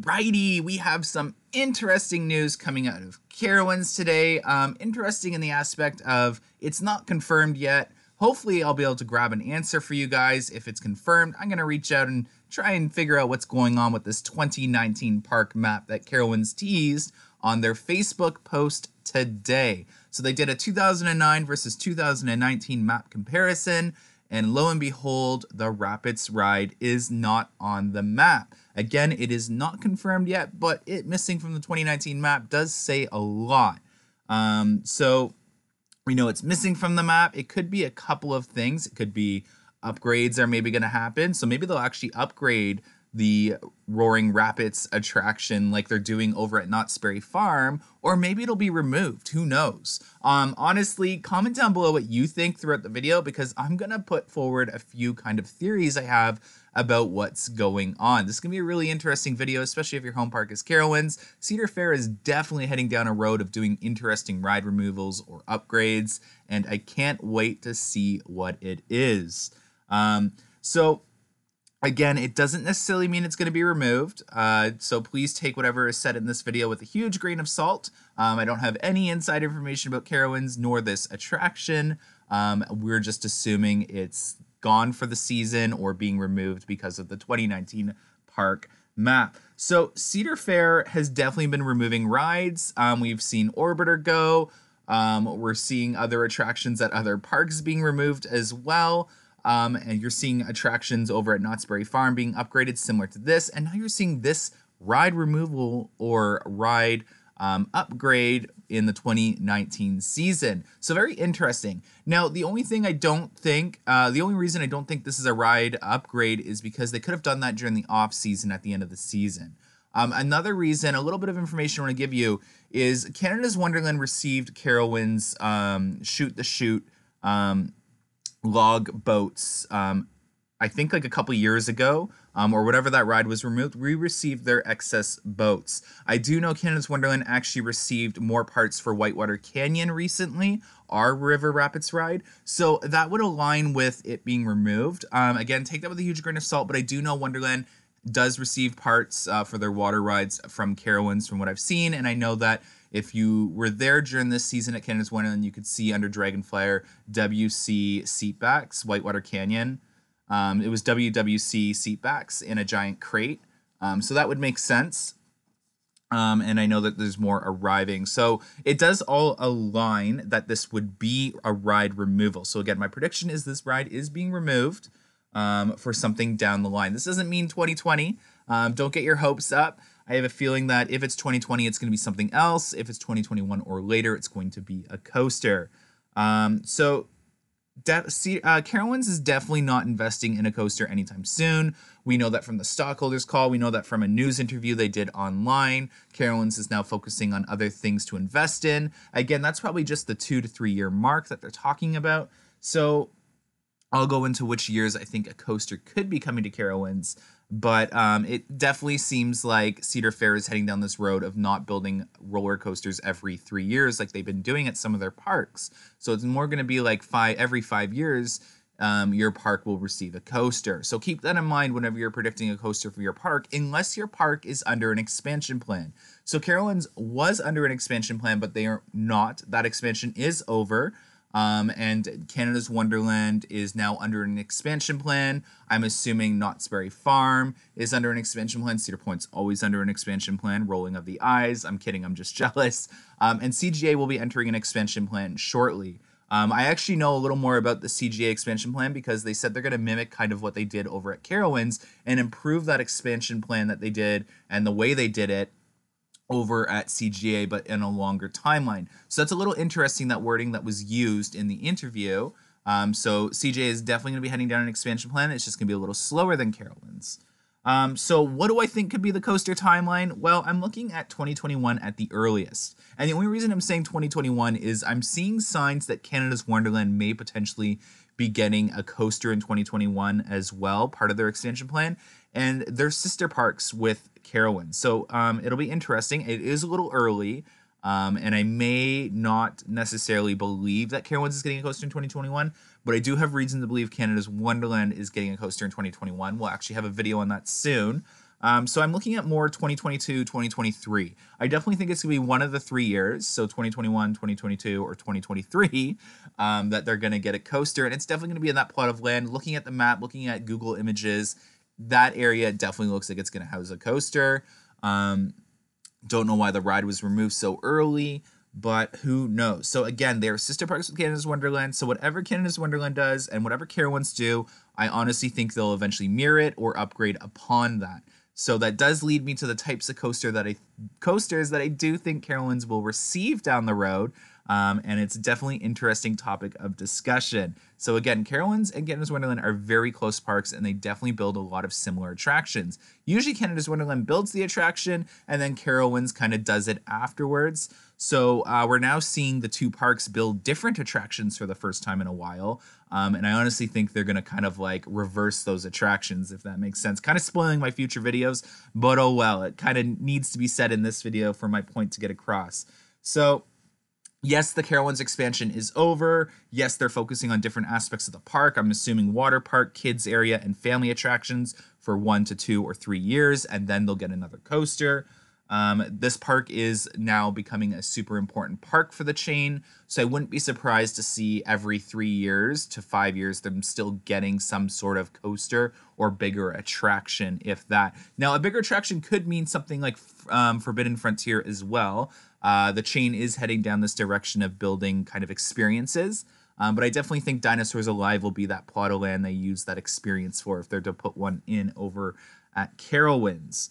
Alrighty, we have some interesting news coming out of Carowinds today. Interesting in the aspect of it's not confirmed yet. Hopefully I'll be able to grab an answer for you guys. If it's confirmed, I'm going to reach out and try and figure out what's going on with this 2019 park map that Carowinds teased on their Facebook post today. So they did a 2009 versus 2019 map comparison, and lo and behold, the Rapids ride is not on the map. Again, it is not confirmed yet, but it missing from the 2019 map does say a lot. So we know it's missing from the map. It could be a couple of things. It could be upgrades are maybe going to happen. So maybe they'll actually upgrade the Roaring Rapids attraction like they're doing over at Knott's Berry Farm, or maybe it'll be removed. Who knows? Honestly, comment down below what you think throughout the video, because I'm going to put forward a few kind of theories I have about what's going on. This is going to be a really interesting video, especially if your home park is Carowinds. Cedar Fair is definitely heading down a road of doing interesting ride removals or upgrades, and I can't wait to see what it is. So again, it doesn't necessarily mean it's going to be removed, so please take whatever is said in this video with a huge grain of salt. I don't have any inside information about Carowinds nor this attraction. We're just assuming it's gone for the season or being removed because of the 2019 park map. So Cedar Fair has definitely been removing rides. We've seen Orbiter go. We're seeing other attractions at other parks being removed as well. And you're seeing attractions over at Knott's Berry Farm being upgraded similar to this. And now you're seeing this ride removal or ride upgrade in the 2019 season. So very interesting. Now, the only reason I don't think this is a ride upgrade is because they could have done that during the off season at the end of the season. Another reason, a little bit of information I want to give you, is Canada's Wonderland received Carowinds Shoot the Chute log boats, I think like a couple years ago, or whatever that ride was removed. We received their excess boats. I do know Canada's Wonderland actually received more parts for Whitewater Canyon recently, our River Rapids ride, so that would align with it being removed. Again, take that with a huge grain of salt, but I do know Wonderland does receive parts for their water rides from Carowinds from what I've seen, and I know that if you were there during this season at Canada's Wonderland, you could see under Dragonflyer WC seatbacks, Whitewater Canyon. It was WWC seatbacks in a giant crate. So that would make sense. And I know that there's more arriving. So it does all align that this would be a ride removal. So again, my prediction is this ride is being removed for something down the line. This doesn't mean 2020. Don't get your hopes up. I have a feeling that if it's 2020, it's going to be something else. If it's 2021 or later, it's going to be a coaster. Carowinds is definitely not investing in a coaster anytime soon. We know that from the stockholders call. We know that from a news interview they did online. Carowinds is now focusing on other things to invest in. Again, that's probably just the 2 to 3 year mark that they're talking about. So I'll go into which years I think a coaster could be coming to Carowinds. But it definitely seems like Cedar Fair is heading down this road of not building roller coasters every 3 years like they've been doing at some of their parks. So it's more going to be like every 5 years, your park will receive a coaster. So keep that in mind whenever you're predicting a coaster for your park, unless your park is under an expansion plan. So Carowinds was under an expansion plan, but they are not. That expansion is over. And Canada's Wonderland is now under an expansion plan. I'm assuming Knott's Berry Farm is under an expansion plan. Cedar Point's always under an expansion plan. Rolling of the eyes. I'm kidding. I'm just jealous. And CGA will be entering an expansion plan shortly. I actually know a little more about the CGA expansion plan because they said they're going to mimic kind of what they did over at Carowinds and improve that expansion plan that they did and the way they did it over at CGA, but in a longer timeline. So that's a little interesting, that wording that was used in the interview. So CGA is definitely going to be heading down an expansion plan. It's just going to be a little slower than Carowinds. So what do I think could be the coaster timeline? Well, I'm looking at 2021 at the earliest. And the only reason I'm saying 2021 is I'm seeing signs that Canada's Wonderland may potentially be getting a coaster in 2021 as well, part of their expansion plan. And they're sister parks with Carowinds. So it'll be interesting. It is a little early. And I may not necessarily believe that Carowinds is getting a coaster in 2021, but I do have reason to believe Canada's Wonderland is getting a coaster in 2021. We'll actually have a video on that soon. So I'm looking at more 2022, 2023. I definitely think it's going to be one of the 3 years, so 2021, 2022, or 2023, that they're going to get a coaster. And it's definitely going to be in that plot of land. Looking at the map, looking at Google Images, that area definitely looks like it's going to house a coaster. Don't know why the ride was removed so early, but who knows? So again, they're sister parks with Canada's Wonderland. So whatever Canada's Wonderland does and whatever Carowinds do, I honestly think they'll eventually mirror it or upgrade upon that. So that does lead me to the types of coasters that I do think Carowinds will receive down the road. And it's definitely an interesting topic of discussion. So again, Carowinds and Canada's Wonderland are very close parks, and they definitely build a lot of similar attractions. Usually Canada's Wonderland builds the attraction, and then Carowinds kind of does it afterwards. So we're now seeing the two parks build different attractions for the first time in a while. And I honestly think they're going to kind of like reverse those attractions, if that makes sense. Kind of spoiling my future videos, but oh well, it kind of needs to be said in this video for my point to get across. So yes, the Carowinds expansion is over. Yes, they're focusing on different aspects of the park. I'm assuming water park, kids area, and family attractions for 1 to 2 or 3 years, and then they'll get another coaster. This park is now becoming a super important park for the chain, so I wouldn't be surprised to see every 3 years to 5 years them still getting some sort of coaster or bigger attraction, if that. Now, a bigger attraction could mean something like Forbidden Frontier as well. The chain is heading down this direction of building kind of experiences, but I definitely think Dinosaurs Alive will be that plot of land they use that experience for if they're to put one in over at Carowinds.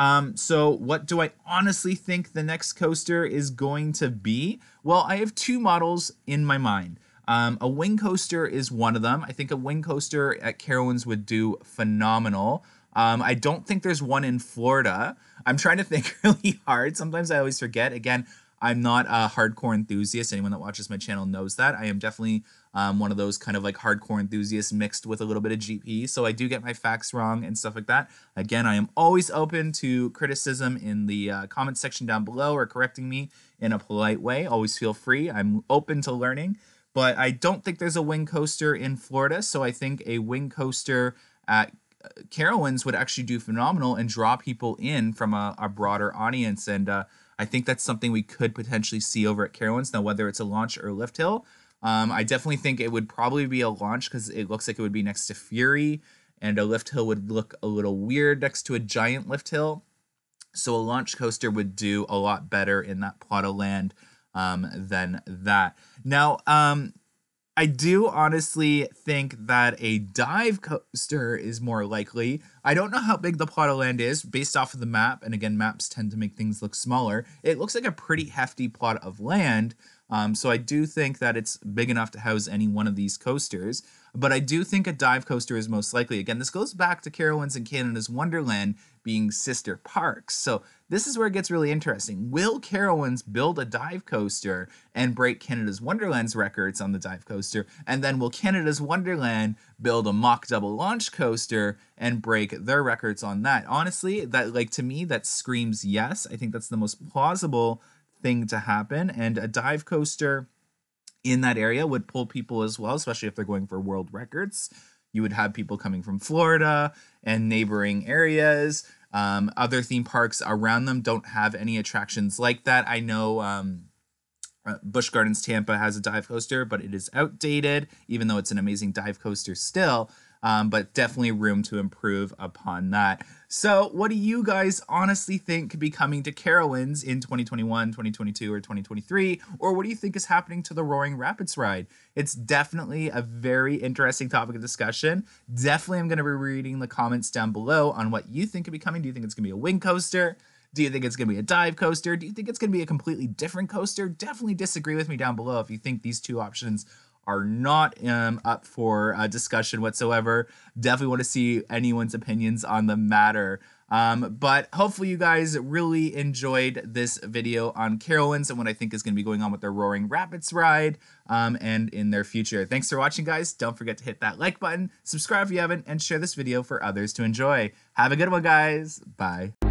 So what do I honestly think the next coaster is going to be? Well, I have 2 models in my mind. A wing coaster is one of them. I think a wing coaster at Carowinds would do phenomenal. I don't think there's one in Florida. I'm trying to think really hard. Sometimes I always forget. Again, I'm not a hardcore enthusiast. Anyone that watches my channel knows that. I am definitely one of those kind of like hardcore enthusiasts mixed with a little bit of GP. So I do get my facts wrong and stuff like that. Again, I am always open to criticism in the comment section down below or correcting me in a polite way. Always feel free. I'm open to learning. But I don't think there's a wing coaster in Florida. So I think a wing coaster at Carowinds would actually do phenomenal and draw people in from a broader audience. And I think that's something we could potentially see over at Carowinds. Now, whether it's a launch or a lift hill, I definitely think it would probably be a launch because it looks like it would be next to Fury, and a lift hill would look a little weird next to a giant lift hill. So a launch coaster would do a lot better in that plot of land than that. Now, I do honestly think that a dive coaster is more likely. I don't know how big the plot of land is based off of the map. And again, maps tend to make things look smaller. It looks like a pretty hefty plot of land. So I do think that it's big enough to house any one of these coasters. But I do think a dive coaster is most likely. Again, this goes back to Carowinds and Canada's Wonderland being sister parks. So this is where it gets really interesting. Will Carowinds build a dive coaster and break Canada's Wonderland's records on the dive coaster? And then will Canada's Wonderland build a mock double launch coaster and break their records on that? Honestly, that, like, to me, that screams yes. I think that's the most plausible thing to happen. And a dive coaster in that area would pull people as well, especially if they're going for world records. You would have people coming from Florida and neighboring areas. Other theme parks around them don't have any attractions like that. I know Busch Gardens Tampa has a dive coaster, but it is outdated, even though it's an amazing dive coaster still. But definitely room to improve upon that. So what do you guys honestly think could be coming to Carowinds in 2021, 2022, or 2023? Or what do you think is happening to the Roaring Rapids ride? It's definitely a very interesting topic of discussion. Definitely I'm going to be reading the comments down below on what you think could be coming. Do you think it's going to be a wing coaster? Do you think it's going to be a dive coaster? Do you think it's going to be a completely different coaster? Definitely disagree with me down below if you think these two options are not up for discussion whatsoever. Definitely want to see anyone's opinions on the matter. But hopefully you guys really enjoyed this video on Carowinds and what I think is going to be going on with their Roaring Rapids ride and in their future. Thanks for watching, guys. Don't forget to hit that like button, subscribe if you haven't, and share this video for others to enjoy. Have a good one, guys. Bye.